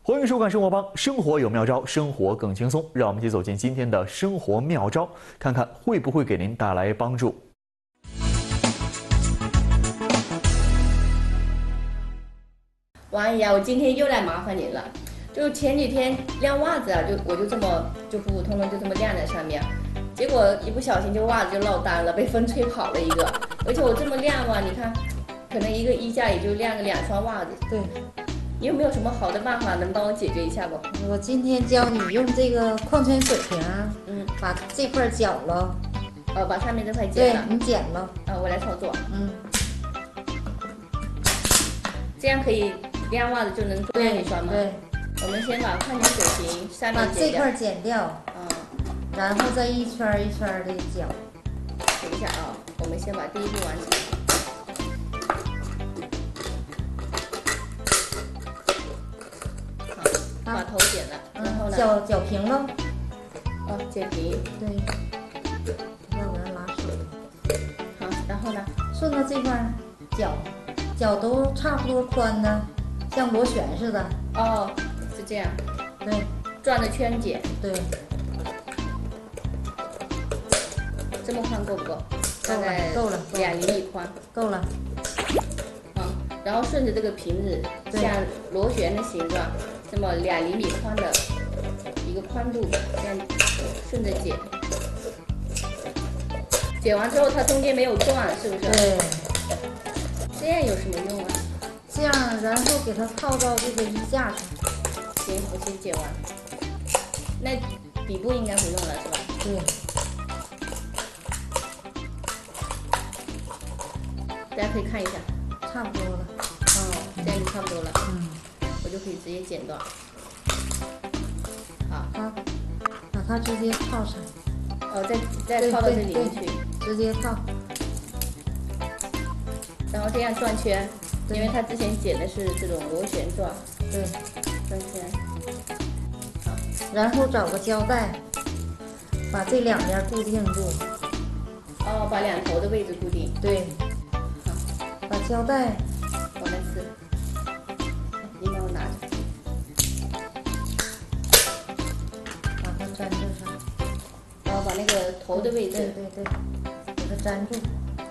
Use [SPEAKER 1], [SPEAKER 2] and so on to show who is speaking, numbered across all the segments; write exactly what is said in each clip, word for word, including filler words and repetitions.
[SPEAKER 1] 欢迎收看《生活帮》，生活有妙招，生活更轻松。让我们一起走进今天的生活妙招，看看会不会给您带来帮助。
[SPEAKER 2] 王阿姨啊，我今天又来麻烦您了。就前几天晾袜子啊，就我就这么就普普通通就这么晾在上面，结果一不小心就袜子就落单了，被风吹跑了一个。而且我这么晾吧，你看，可能一个衣架也就晾个两双袜子。
[SPEAKER 3] 对。
[SPEAKER 2] 你有没有什么好的办法能帮我解决一下不？
[SPEAKER 3] 我今天教你用这个矿泉水瓶，
[SPEAKER 2] 嗯，
[SPEAKER 3] 把这块绞了，
[SPEAKER 2] 呃，把上面这块剪了。
[SPEAKER 3] 对，你剪了，
[SPEAKER 2] 啊，我来操作。
[SPEAKER 3] 嗯，
[SPEAKER 2] 这样可以晾袜子就能多晾一双吗？
[SPEAKER 3] 对，
[SPEAKER 2] 我们先把矿泉水瓶上面
[SPEAKER 3] 把这块剪掉，
[SPEAKER 2] 嗯，
[SPEAKER 3] 然后再一圈一圈的绞。
[SPEAKER 2] 等一下啊，我们先把第一步完成。 把头剪了，然后呢？
[SPEAKER 3] 绞绞平了。
[SPEAKER 2] 哦，剪平。
[SPEAKER 3] 对。要不然拉手。
[SPEAKER 2] 好，然后呢？
[SPEAKER 3] 顺着这块绞，绞都差不多宽呢，像螺旋似的。
[SPEAKER 2] 哦，是这样。
[SPEAKER 3] 对。
[SPEAKER 2] 转着圈剪。
[SPEAKER 3] 对。
[SPEAKER 2] 这么宽够不够？大概
[SPEAKER 3] 够了，
[SPEAKER 2] 两厘米宽。
[SPEAKER 3] 够了。
[SPEAKER 2] 嗯，然后顺着这个瓶子，像螺旋的形状。 这么两厘米宽的一个宽度，这样顺着剪，剪完之后它中间没有断，是不是？
[SPEAKER 3] 对。
[SPEAKER 2] 这样有什么用啊？
[SPEAKER 3] 这样，然后给它套到这个衣架上。
[SPEAKER 2] 行，我先剪完。那底部应该不用了，是吧？
[SPEAKER 3] 对。
[SPEAKER 2] 大家可以看一下，
[SPEAKER 3] 差不多了。
[SPEAKER 2] 哦，这样就差不多了。
[SPEAKER 3] 嗯。
[SPEAKER 2] 我就可以直接剪断。好，
[SPEAKER 3] 好，把它直接套上。
[SPEAKER 2] 哦，再再套到这里面去，
[SPEAKER 3] 直接套。
[SPEAKER 2] 然后这样转圈，因为它之前剪的是这种螺旋状。
[SPEAKER 3] 对，
[SPEAKER 2] 转圈。好，
[SPEAKER 3] 然后找个胶带，把这两边固定住。
[SPEAKER 2] 哦，把两头的位置固定。
[SPEAKER 3] 对。
[SPEAKER 2] 好，
[SPEAKER 3] 把胶带
[SPEAKER 2] 往那撕。 你帮我拿着，
[SPEAKER 3] 把它粘这上，
[SPEAKER 2] 然后把那个头的位置，
[SPEAKER 3] 对对对，给它粘住。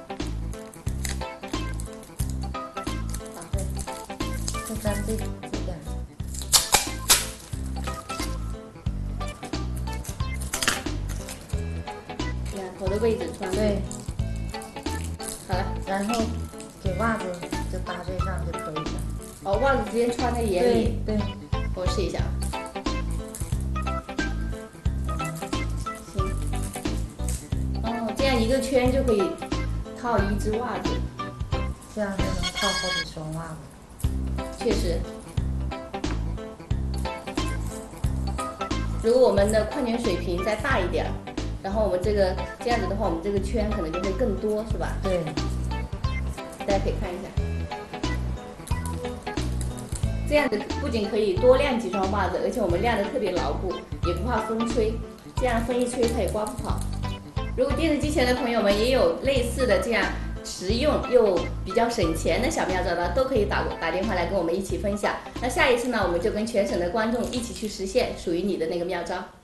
[SPEAKER 2] 啊，对，
[SPEAKER 3] 再粘这这边。
[SPEAKER 2] 两头的位置穿对。好了，
[SPEAKER 3] 然后给袜子就搭这上就可以了。
[SPEAKER 2] 哦，袜子直接穿在眼里。
[SPEAKER 3] 对，对
[SPEAKER 2] 我试一下。行。哦，这样一个圈就可以套一只袜子。
[SPEAKER 3] 这样就能套好几双袜子。
[SPEAKER 2] 确实。如果我们的矿泉水瓶再大一点，然后我们这个这样子的话，我们这个圈可能就会更多，是吧？
[SPEAKER 3] 对。
[SPEAKER 2] 大家可以看一下。 这样子不仅可以多晾几双袜子，而且我们晾得特别牢固，也不怕风吹。这样风一吹，它也刮不跑。如果电视机前的朋友们也有类似的这样实用又比较省钱的小妙招呢，都可以打打电话来跟我们一起分享。那下一次呢，我们就跟全省的观众一起去实现属于你的那个妙招。